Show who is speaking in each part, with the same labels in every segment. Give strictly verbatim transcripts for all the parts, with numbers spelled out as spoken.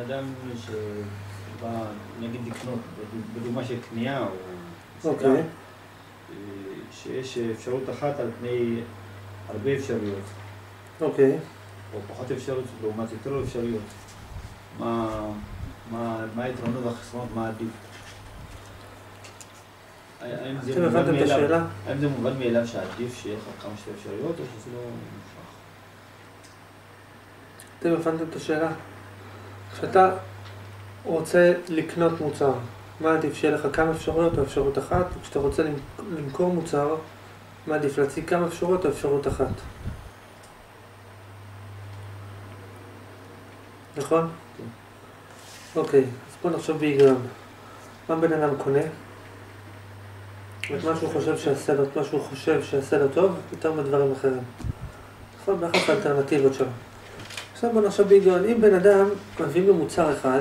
Speaker 1: אדם שבא, נגיד לקנות, בדוגמה של קנייה או...
Speaker 2: אוקיי.
Speaker 1: שיש אפשרות אחת על פני הרבה אפשרויות.
Speaker 2: אוקיי.
Speaker 1: או פחות אפשרויות, לעומת יותר אפשרויות. מה, מה, מה היתרונות והחסרונות, מה עדיף? האם זה מובן מאליו, האם זה מובן מאליו שעדיף שיהיה לך כמה שתי אפשרויות, או שזה לא מוכרח?
Speaker 2: אתם הבנתם את השאלה? כשאתה רוצה לקנות מוצר, מה עדיף שיהיה לך כמה אפשרויות או אפשרות אחת? כשאתה רוצה למכור מוצר, מה עדיף להציג כמה אפשרויות או אפשרות אחת? נכון? כן. אוקיי, אז בוא נחשוב בהיגיון. מה בן אדם קונה? את מה שהוא חושב שיעשה לו, את מה שהוא חושב שיעשה לו טוב, יותר מדברים אחרים. נכון? באחת האלטרנטיבות שלו. עכשיו בוא נחשוב בהיגיון. אם בן אדם מביא לו מוצר אחד,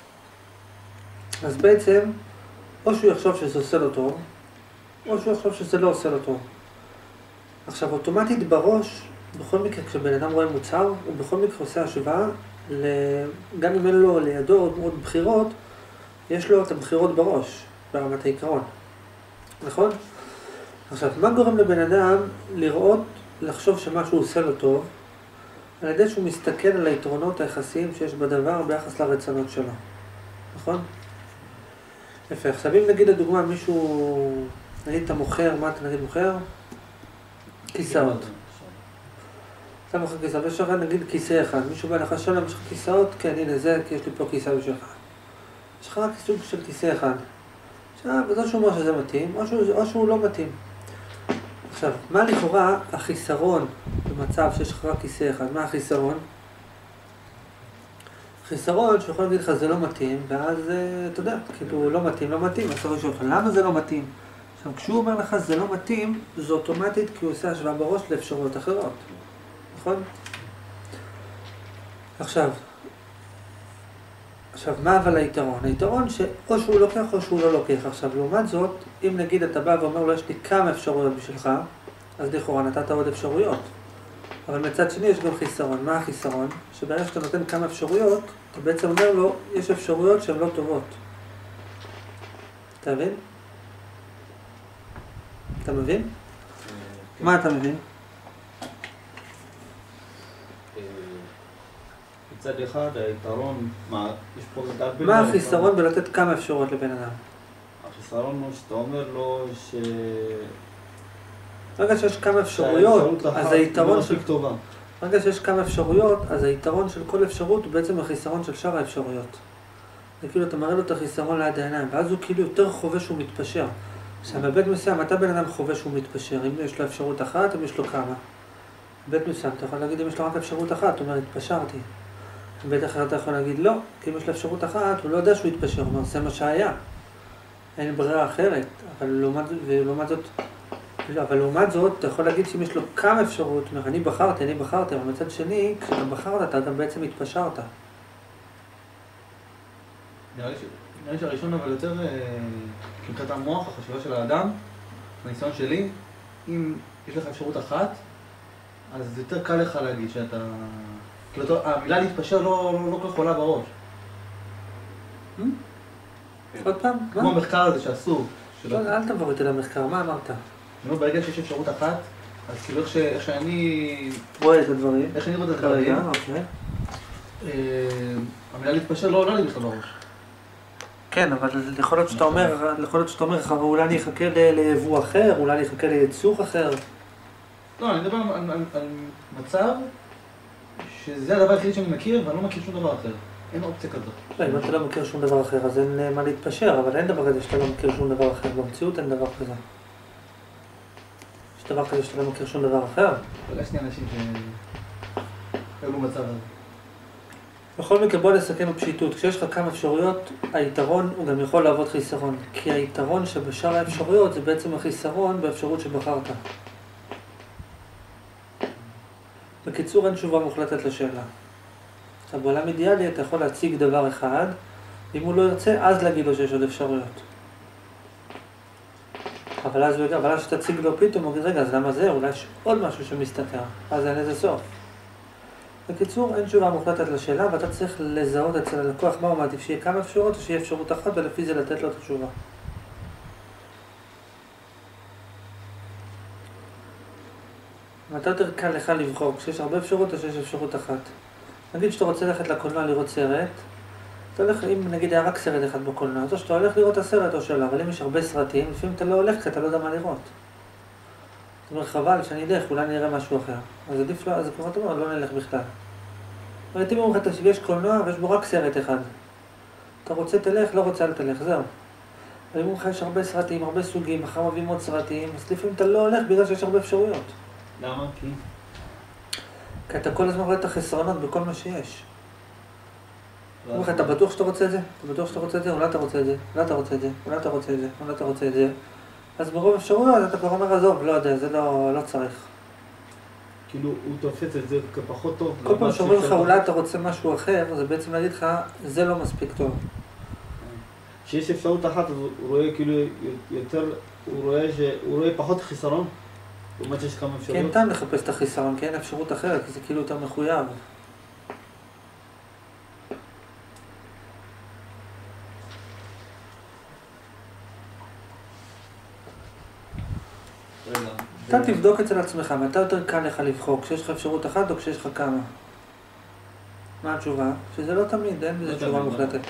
Speaker 2: אז בעצם, או שהוא יחשוב שזה עושה לו טוב, או שהוא יחשוב שזה לא עושה לו טוב. עכשיו, אוטומטית בראש, בכל מקרה, כשבן אדם רואה מוצר, הוא בכל מקרה עושה השוואה, גם אם אין לו לידו עוד בחירות, יש לו את הבחירות בראש, ברמת העיקרון. נכון? עכשיו, מה גורם לבן אדם לראות, לחשוב שמשהו עושה לו טוב, על ידי שהוא מסתכל על היתרונות היחסיים שיש בדבר ביחס לרצונות שלו. נכון? יפה. עכשיו, אם נגיד לדוגמה מישהו, נגיד אתה מוכר, מה אתה נגיד מוכר? כיסאות. אתה מוכר כיסאות, יש לך נגיד כיסא אחד. מישהו בא לך שלום, יש לך כיסאות? כן, הנה זה, כי יש לי פה כיסא בשבילך. יש לך רק סוג של כיסא אחד. עכשיו, וזה שהוא אומר שזה מתאים, או שהוא, או שהוא לא מתאים. עכשיו, מה לכאורה החיסרון במצב שיש לך רק כיסא אחד? מה החיסרון? חיסרון שיכול להגיד לך זה לא מתאים, ואז אתה יודע, כאילו לא מתאים, לא מתאים, אז אתה רואה שלך, למה זה לא מתאים? עכשיו, כשהוא אומר לך זה לא מתאים, זה אוטומטית כי הוא עושה השוואה בראש לאפשרויות אחרות, נכון? עכשיו, עכשיו, מה אבל היתרון? היתרון שאו שהוא לוקח או שהוא לא לוקח. עכשיו, לעומת זאת, אם נגיד אתה בא ואומר לו יש לי כמה אפשרויות בשבילך, אז לכאורה נתת עוד אפשרויות. אבל מצד שני יש גם חיסרון. מה החיסרון? שברגע שאתה נותן כמה אפשרויות, אתה בעצם אומר לו, יש אפשרויות שהן לא טובות. אתה מבין? אתה מבין? מה אתה מבין?
Speaker 1: מצד אחד, היתרון, מה, יש פה לדעת בין...
Speaker 2: מה החיסרון בלתת כמה אפשרויות לבן אדם?
Speaker 1: החיסרון הוא שאתה אומר לו ש...
Speaker 2: רגע שיש כמה אפשרויות, אז היתרון של... רגע שיש כמה אפשרויות, אז היתרון של כל אפשרות הוא בעצם החיסרון של שאר האפשרויות. זה כאילו אתה מראה לו את החיסרון ליד העיניים, ואז הוא כאילו יותר חווה שהוא מתפשר. עכשיו, בבית מסוים, אתה בן אדם חווה שהוא מתפשר, אם יש לו אפשרות אחת, אם יש לו כמה. בבית מסוים, אתה יכול להגיד אם יש לו רק אפשרות אחת, הוא אומר, התפשרתי. בבית אחר אתה יכול להגיד לא, כי אם יש לו אפשרות אחת, הוא לא יודע שהוא יתפשר, הוא אומר, זה מה שהיה. אין ברירה אחרת, אבל לעומת, ולעומת זאת, אבל לעומת זאת, אתה יכול להגיד שאם יש לו כמה אפשרות, אומר, אני בחרתי, אני בחרתי, אבל מצד שני, כשאתה בחרת, אתה גם בעצם התפשרת.
Speaker 3: נראה לי שהראשון אבל יותר, מבחינת המוח, החשיבה של האדם, בניסיון שלי, אם יש לך אפשרות אחת, אז זה יותר קל לך להגיד שאתה... כאילו, המילה להתפשר לא כל כך עולה בראש.
Speaker 2: עוד פעם?
Speaker 3: כמו המחקר הזה שעשו.
Speaker 2: אל תעבור איתי למחקר, מה אמרת?
Speaker 3: אני אומר, ברגע שיש אפשרות אחת, אז כאילו איך שאני...
Speaker 2: רואה את הדברים.
Speaker 3: איך אני רואה את הדברים. המילה להתפשר לא עולה לי בכלל בראש.
Speaker 2: כן, אבל יכול להיות שאתה אומר, יכול להיות שאתה אומר לך, אולי אני אחכה ליבוא אחר, אולי אני אחכה לייצור אחר.
Speaker 3: לא, אני מדבר על מצב שזה הדבר היחיד שאני מכיר, ואני לא מכיר שום דבר אחר. אין אופציה כזאת.
Speaker 2: לא, אם אתה לא מכיר שום דבר אחר, אז אין מה להתפשר, אבל אין דבר כזה שאתה לא מכיר שום דבר אחר. במציאות אין דבר כזה. יש דבר כזה שאתה לא מכיר שום דבר אחר.
Speaker 3: פגשתי אנשים שהיו במצב הזה.
Speaker 2: בכל מקרה, בוא נסכם בפשיטות. כשיש לך כמה אפשרויות, היתרון הוא גם יכול לעבוד חיסרון. כי היתרון שבשאר האפשרויות זה בעצם החיסרון באפשרות שבחרת. בקיצור, אין תשובה מוחלטת לשאלה. עכשיו, בעולם אידיאלי אתה יכול להציג דבר אחד, אם הוא לא ירצה, אז להגיד לו שיש עוד אפשרויות. אבל אז, אבל אז שתציג לו פתאום, הוא יגיד, רגע, אז למה זה? אולי יש עוד משהו שמסתתר, אז אין איזה סוף. בקיצור, אין תשובה מוחלטת לשאלה, ואתה צריך לזהות אצל הלקוח מה הוא מעדיף, שיהיה כמה אפשרות או שיהיה אפשרות אחת, ולפי זה לתת לו את התשובה. מתי יותר קל לך לבחור, כשיש הרבה אפשרות או שיש אפשרות אחת? נגיד שאתה רוצה ללכת לקולנוע לראות סרט, אתה הולך, אם נגיד היה רק סרט אחד בקולנוע, אז או שאתה הולך לראות את הסרט או שלא, אבל אם יש הרבה סרטים, לפעמים אתה לא הולך כי אתה לא יודע מה לראות. זאת אומרת, חבל שאני אלך, אולי נראה משהו אחר. אז עדיף לא, אז כמו אתה אומר, לא נלך בכלל. ראיתי אומרים לך, יש קולנוע ויש בו רק סרט אחד. אתה רוצה תלך, לא רוצה אל תלך, זהו. אבל אם אומרים לך, יש הרבה סרטים, הרבה סוגים, מחר מביאים עוד סרטים, אז לפעמים אתה לא הולך בגלל שיש הרבה אפשרויות.
Speaker 1: למה? כי?
Speaker 2: כי אתה כל הזמן רואה את החסרונות בכל מה שיש. אומרים לך, אתה בטוח שאתה רוצה את זה? אתה בטוח שאתה רוצה את זה? אולי אתה רוצה את זה? אולי אתה רוצה את זה? אולי אתה רוצה את זה? אולי אתה רוצה את זה? אז ברוב אפשרויות אתה כבר אומר, עזוב, לא יודע, זה לא, לא צריך.
Speaker 1: כאילו, הוא תופס את זה כפחות טוב.
Speaker 2: כל פעם שאומרים לך, אולי אתה רוצה משהו אחר, זה בעצם להגיד לך, זה לא מספיק טוב.
Speaker 1: כשיש אפשרות אחת, אז הוא רואה כאילו יותר, הוא רואה שהוא רואה פחות חיסרון, לעומת שיש כמה אפשרויות.
Speaker 2: כן, טעם לחפש את החיסרון, כי אין אפשרות אחרת, כי זה כאילו יותר מחויב. אתה תבדוק אצל עצמך, מתי יותר קל לך לבחור, כשיש לך אפשרות אחת או כשיש לך כמה? מה התשובה? שזה לא תמיד, אין בזה תשובה מוחלטת.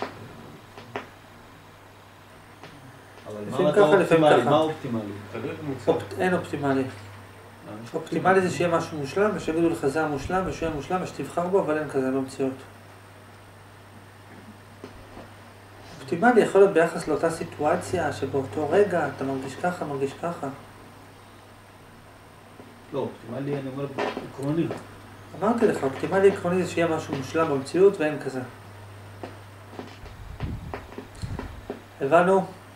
Speaker 2: לפעמים ככה, לפעמים ככה.
Speaker 1: מה אופטימלי?
Speaker 2: אין אופטימלי. אופטימלי זה שיהיה משהו מושלם, ושיגידו לך זה המושלם, ושיהיה מושלם, ושתבחר בו, אבל אין כזה, לא מציאות. אופטימלי יכול להיות ביחס לאותה סיטואציה, שבאותו רגע אתה מרגיש ככה, מרגיש ככה.
Speaker 1: לא, אופטימלי אני אומר עקרוני.
Speaker 2: אמרתי לך, אופטימלי עקרוני זה שיהיה משהו מושלם במציאות ואין כזה. הבנו?